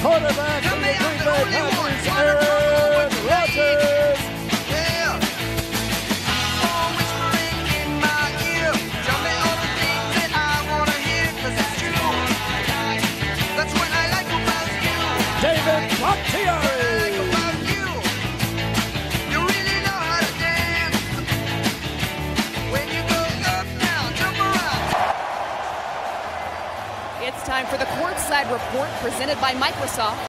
quarterback for the Green Bay Packers, Aaron Rodgers. David Bakhtiari. It's time for the Courtside Report presented by Microsoft.